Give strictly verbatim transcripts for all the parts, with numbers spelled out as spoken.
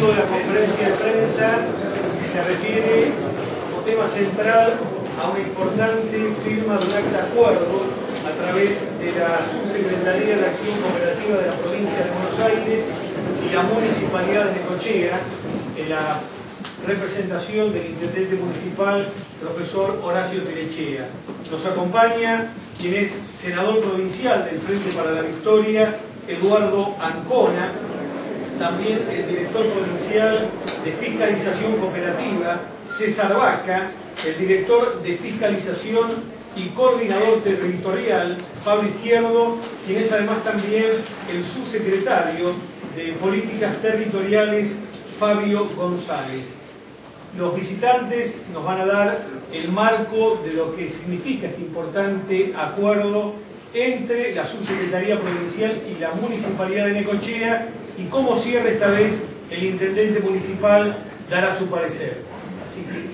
de la conferencia de prensa se refiere como tema central a una importante firma de un acta de acuerdo a través de la Subsecretaría de Acción Cooperativa de la Provincia de Buenos Aires y la Municipalidad de Necochea, en la representación del Intendente Municipal, profesor Horacio Telechea. Nos acompaña quien es senador provincial del Frente para la Victoria, Eduardo Ancona, también el director provincial de Fiscalización Cooperativa, César Vaca, el director de Fiscalización y coordinador territorial, Pablo Izquierdo, quien es además también el subsecretario de Políticas Territoriales, Fabio González. Los visitantes nos van a dar el marco de lo que significa este importante acuerdo entre la Subsecretaría Provincial y la Municipalidad de Necochea y cómo cierra esta vez el Intendente Municipal dará su parecer. Así que...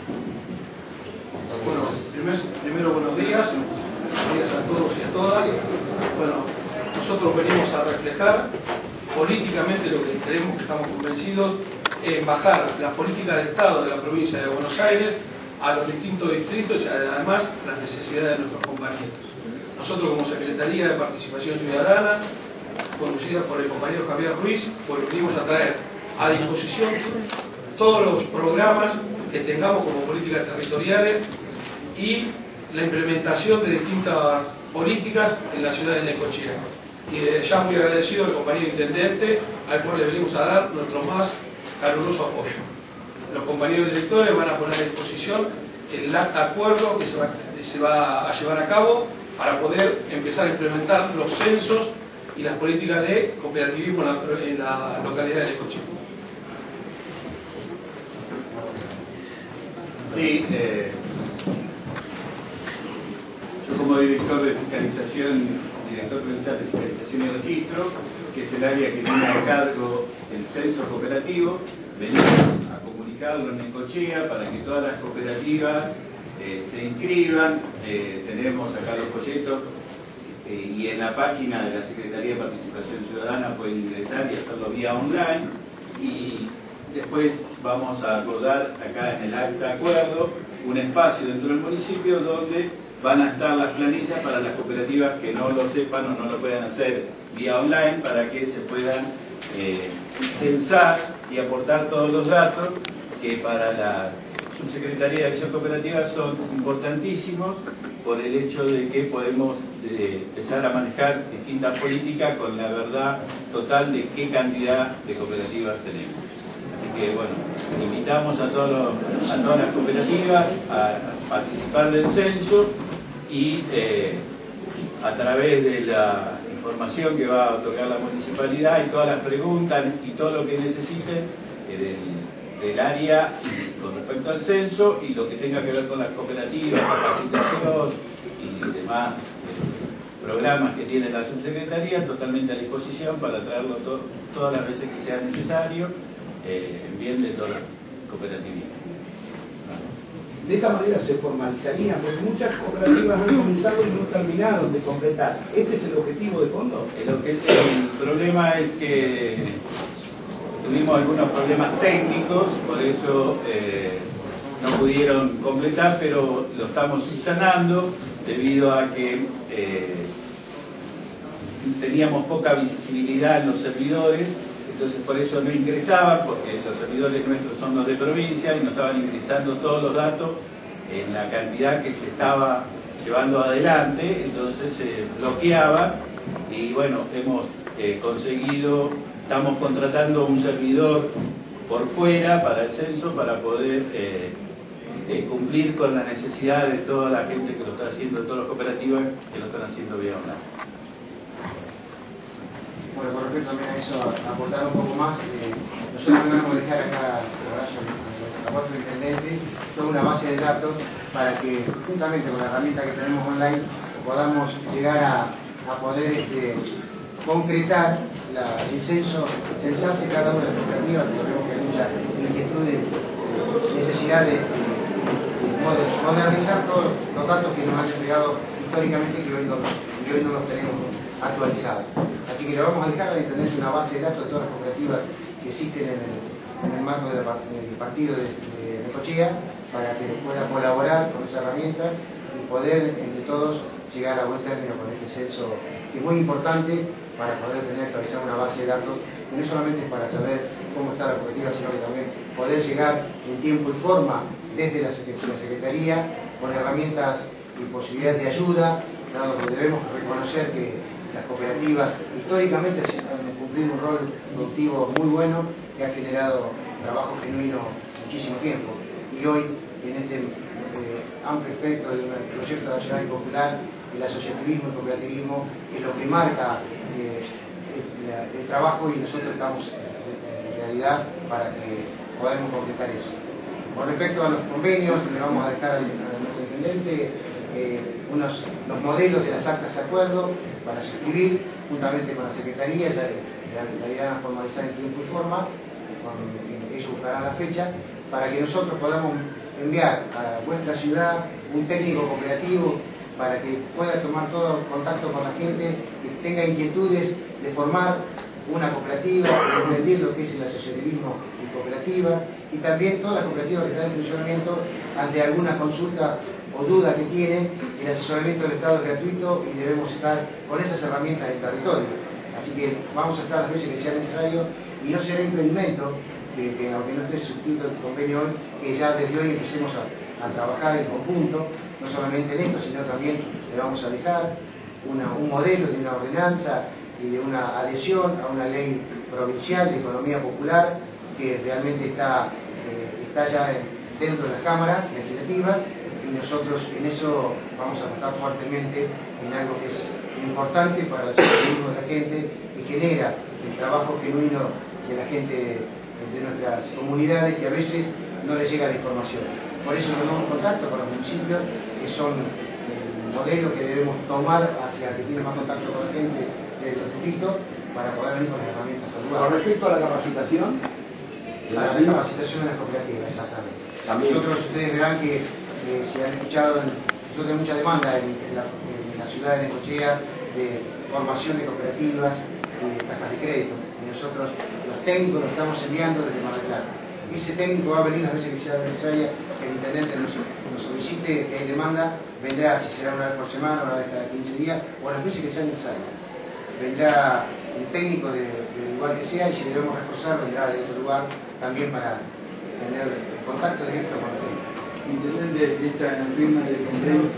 Bueno, primero, primero buenos días, buenos días a todos y a todas. Bueno, nosotros venimos a reflejar políticamente lo que creemos que estamos convencidos en bajar las políticas de Estado de la provincia de Buenos Aires a los distintos distritos y además las necesidades de nuestros compañeros. Nosotros como Secretaría de Participación Ciudadana, conducida por el compañero Javier Ruiz, pues venimos a traer a disposición todos los programas que tengamos como políticas territoriales y la implementación de distintas políticas en la ciudad de Necochea. Y desde ya muy agradecido al compañero Intendente, al cual le venimos a dar nuestro más caluroso apoyo. Los compañeros directores van a poner a disposición el acta de acuerdo que se va, que se va a llevar a cabo para poder empezar a implementar los censos y las políticas de cooperativismo en la, en la localidad de Necochea. Sí, eh, yo como director de fiscalización, director provincial de fiscalización y registro, que es el área que tiene a cargo el censo cooperativo, venimos a comunicarlo en Necochea para que todas las cooperativas eh, se inscriban. Eh, tenemos acá los folletos eh, y en la página de la Secretaría de Participación Ciudadana pueden ingresar y hacerlo vía online. Y después vamos a acordar acá en el acta de acuerdo un espacio dentro del municipio donde van a estar las planillas para las cooperativas que no lo sepan o no lo puedan hacer vía online, para que se puedan eh, censar y aportar todos los datos que para la Subsecretaría de Acción Cooperativa son importantísimos por el hecho de que podemos eh, empezar a manejar distintas políticas con la verdad total de qué cantidad de cooperativas tenemos. Así que bueno, invitamos a, todos los, a todas las cooperativas a participar del censo y eh, a través de la información que va a otorgar la municipalidad y todas las preguntas y todo lo que necesiten eh, del, del área y con respecto al censo y lo que tenga que ver con las cooperativas, capacitación y demás eh, programas que tiene la subsecretaría, totalmente a disposición para traerlo to todas las veces que sea necesario eh, en bien de todas las cooperativas. De esta manera se formalizaría, porque muchas cooperativas han comenzado y no terminaron de completar. ¿Este es el objetivo de fondo? El, el problema es que tuvimos algunos problemas técnicos, por eso eh, no pudieron completar, pero lo estamos subsanando debido a que eh, teníamos poca visibilidad en los servidores. Entonces por eso no ingresaban, porque los servidores nuestros son los de provincia y no estaban ingresando todos los datos en la cantidad que se estaba llevando adelante, entonces se bloqueaba y bueno, hemos eh, conseguido, estamos contratando un servidor por fuera para el censo para poder eh, eh, cumplir con la necesidad de toda la gente que lo está haciendo, de todas las cooperativas que lo están haciendo vía online. Bueno, con respecto también a eso, aportar un poco más, eh, nosotros vamos a dejar acá a cuatro intendentes toda una base de datos para que, juntamente con la herramienta que tenemos online, podamos llegar a, a poder este, concretar la, el censo, censarse cada una de las cooperativas, porque vemos que hay mucha inquietud y necesidad de, de, de modernizar todos los datos que nos han entregado históricamente y que hoy no, que hoy no los tenemos actualizados. Así que le vamos a dejar a la Intendencia una base de datos de todas las cooperativas que existen en el, en el marco del partido de, de Necochea, para que pueda colaborar con esa herramienta y poder entre todos llegar a buen término con este censo, que es muy importante para poder tener actualizar una base de datos, y no solamente para saber cómo está la cooperativa, sino que también poder llegar en tiempo y forma desde la Secretaría con herramientas y posibilidades de ayuda, dado que debemos reconocer que las cooperativas históricamente han cumplido un rol productivo muy bueno, que ha generado trabajo genuino muchísimo tiempo. Y hoy, en este eh, amplio espectro de un proyecto nacional y popular, el asociativismo y el cooperativismo es lo que marca eh, el, el trabajo, y nosotros estamos en realidad para que podamos completar eso. Con respecto a los convenios, le vamos a dejar a nuestro intendente eh, unos, los modelos de las actas de acuerdo para suscribir juntamente con la Secretaría, ya la, la irán a formalizar en tiempo y forma, con, ellos buscarán la fecha, para que nosotros podamos enviar a vuestra ciudad un técnico cooperativo para que pueda tomar todo contacto con la gente, que tenga inquietudes de formar una cooperativa, de entender lo que es el asociativismo y cooperativa, y también todas las cooperativas que están en funcionamiento, ante alguna consulta o duda que tienen, el asesoramiento del Estado es gratuito y debemos estar con esas herramientas en el territorio. Así que vamos a estar las veces que sea necesario, y no será impedimento que, que aunque no esté suscrito el convenio hoy, que ya desde hoy empecemos a, a trabajar en conjunto, no solamente en esto, sino también le vamos a dejar una, un modelo de una ordenanza y de una adhesión a una ley provincial de economía popular que realmente está, eh, está ya en, dentro de las cámaras legislativas, y nosotros en eso vamos a apostar fuertemente en algo que es importante para el ciudadanismo de la gente, que genera el trabajo genuino de la gente de nuestras comunidades, que a veces no les llega la información. Por eso tomamos contacto con los municipios, que son el modelo que debemos tomar hacia que tienen más contacto con la gente del distrito, para poder venir con las herramientas saludables. Con respecto a la capacitación, La, la capacitación de las cooperativas, exactamente. También. Nosotros, ustedes verán que, eh, si han escuchado, nosotros tenemos mucha demanda en, en, la, en la ciudad de Necochea de formación de cooperativas y de cajas de crédito. Y nosotros, los técnicos, los estamos enviando desde Mar del Plata. Ese técnico va a venir las veces que sea necesaria, que el intendente nos, nos solicite, que hay demanda, vendrá, si será una vez por semana, una vez cada quince días, o las veces que sea necesaria. Vendrá un técnico de, del lugar que sea, y si debemos reforzar, vendrá de otro lugar también para tener contacto directo con el técnico. Intendente, esta firma del convenio.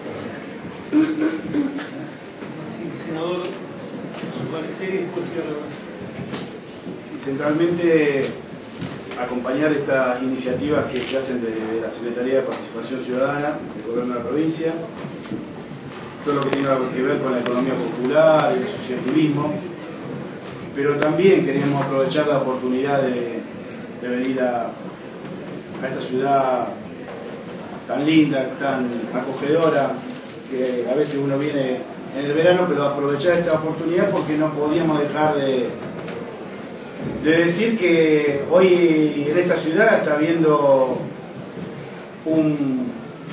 Sí, senador, su parecer y después cierro. Y centralmente acompañar estas iniciativas que se hacen desde la Secretaría de Participación Ciudadana del Gobierno de la provincia, todo lo que tenga que ver con la economía popular, el asociativismo, pero también queríamos aprovechar la oportunidad de, de venir a, a esta ciudad tan linda, tan acogedora, que a veces uno viene en el verano, pero aprovechar esta oportunidad porque no podíamos dejar de, de decir que hoy en esta ciudad está habiendo un,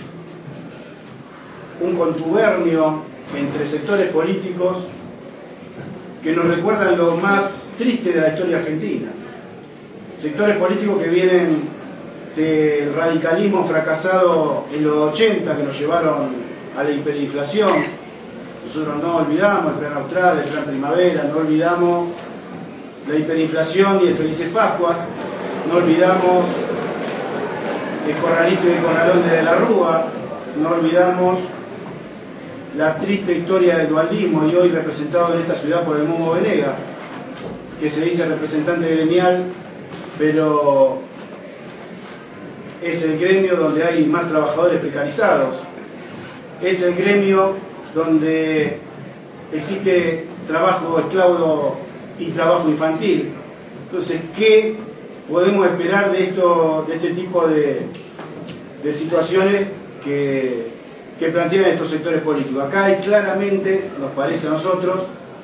un contubernio entre sectores políticos que nos recuerdan lo más triste de la historia argentina. Sectores políticos que vienen del radicalismo fracasado en los ochenta, que nos llevaron a la hiperinflación. Nosotros no olvidamos el plan austral, el plan primavera, no olvidamos la hiperinflación y el Felices Pascua, no olvidamos el corralito y el corralón de la Rúa, no olvidamos la triste historia del dualdismo, y hoy representado en esta ciudad por el Momo Venega, que se dice representante gremial, pero es el gremio donde hay más trabajadores precarizados, es el gremio donde existe trabajo esclavo y trabajo infantil. Entonces, ¿qué podemos esperar de, esto, de este tipo de, de situaciones que, que plantean estos sectores políticos? Acá hay claramente, nos parece a nosotros,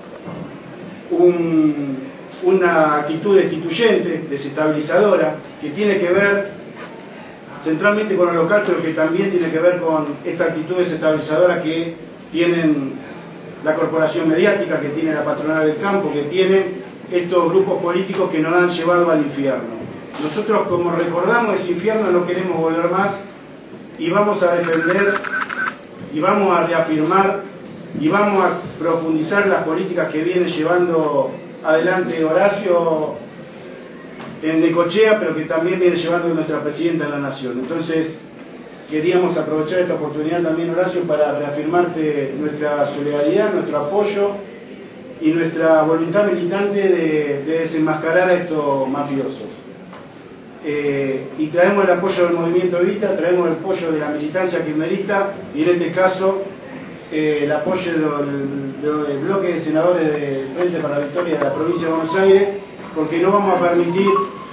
un, una actitud destituyente, desestabilizadora, que tiene que ver centralmente con lo local, pero que también tiene que ver con esta actitud desestabilizadora que tienen la corporación mediática, que tiene la patronal del campo, que tienen estos grupos políticos que nos han llevado al infierno. nosotros, como recordamos ese infierno, no queremos volver más y vamos a defender y vamos a reafirmar y vamos a profundizar las políticas que viene llevando adelante Horacio en Necochea, pero que también viene llevando nuestra Presidenta de la Nación. Entonces, queríamos aprovechar esta oportunidad también, Horacio, para reafirmarte nuestra solidaridad, nuestro apoyo y nuestra voluntad militante de, de desenmascarar a estos mafiosos. Eh, y traemos el apoyo del movimiento Evita, traemos el apoyo de la militancia kirchnerista y en este caso eh, el apoyo del, del bloque de senadores del Frente para la Victoria de la provincia de Buenos Aires, porque no vamos a permitir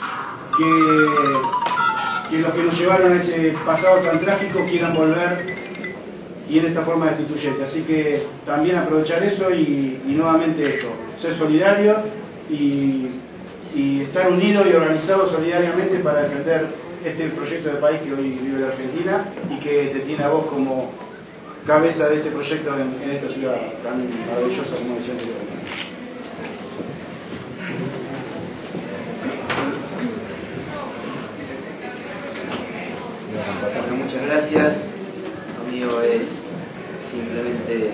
que, que los que nos llevaron a ese pasado tan trágico quieran volver y en esta forma destituyente. Así que también aprovechar eso y, y nuevamente esto, ser solidarios y, y estar unidos y organizados solidariamente para defender este proyecto de país que hoy vive la Argentina y que te tiene a vos como cabeza de este proyecto en, en esta ciudad tan maravillosa como decía anteriormente. Bueno, muchas gracias. Lo mío es simplemente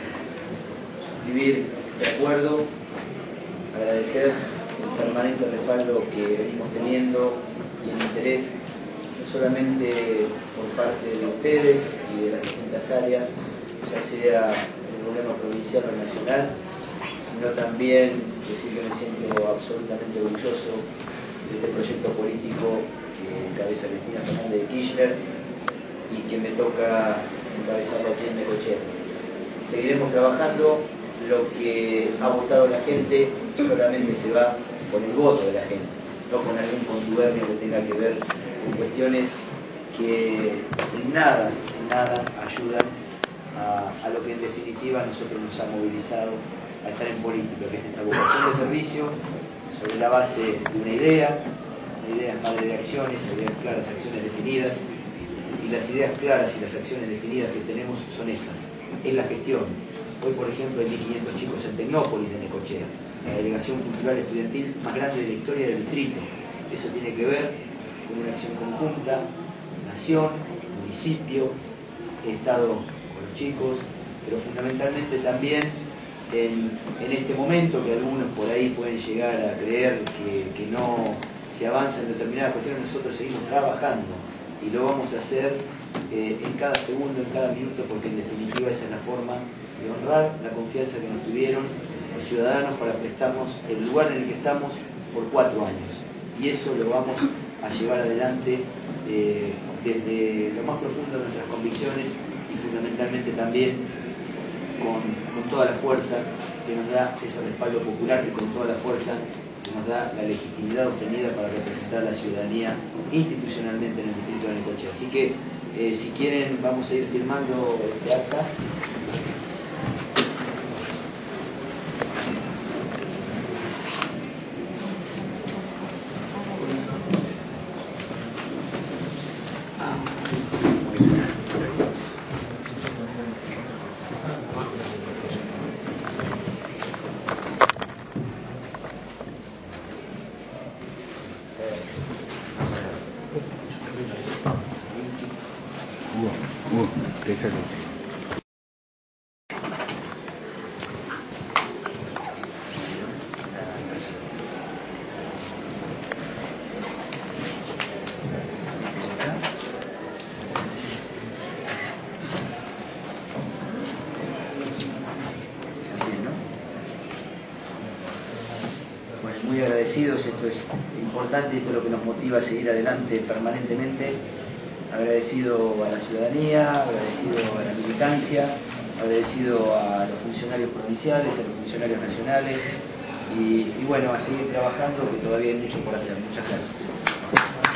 suscribir de acuerdo, agradecer el permanente respaldo que venimos teniendo y el interés no solamente por parte de ustedes y de las distintas áreas, ya sea el gobierno provincial o nacional, sino también decir que me siento absolutamente orgulloso de este proyecto político que encabeza Cristina Fernández de Kirchner y que me toca encabezarlo aquí en Necochea. Seguiremos trabajando. Lo que ha votado la gente solamente se va con el voto de la gente, no con algún contubernio que tenga que ver con cuestiones que en nada, en nada ayudan a, a lo que en definitiva a nosotros nos ha movilizado a estar en política, que es esta vocación de servicio sobre la base de una idea. La idea es madre de acciones, ideas claras, acciones definidas, y las ideas claras y las acciones definidas que tenemos son estas, es la gestión. Hoy, por ejemplo, hay mil quinientos chicos en Tecnópolis de Necochea, la delegación cultural estudiantil más grande de la historia del distrito. Eso tiene que ver con una acción conjunta, nación, municipio, Estado con los chicos, pero fundamentalmente también en, en este momento que algunos por ahí pueden llegar a creer que, que no se avanza en determinadas cuestiones, nosotros seguimos trabajando y lo vamos a hacer eh, en cada segundo, en cada minuto, porque en definitiva esa es la forma de honrar la confianza que nos tuvieron los ciudadanos para prestarnos el lugar en el que estamos por cuatro años. Y eso lo vamos a llevar adelante eh, desde lo más profundo de nuestras convicciones y fundamentalmente también con, con toda la fuerza que nos da ese respaldo popular y con toda la fuerza que nos da la legitimidad obtenida para representar a la ciudadanía institucionalmente en el distrito de Necochea. Así que, eh, si quieren, vamos a ir firmando este acta. Muy agradecidos, esto es importante, esto es lo que nos motiva a seguir adelante permanentemente. Agradecido a la ciudadanía, agradecido a la militancia, agradecido a los funcionarios provinciales, a los funcionarios nacionales y, y bueno, a seguir trabajando, que todavía hay mucho por hacer. Muchas gracias.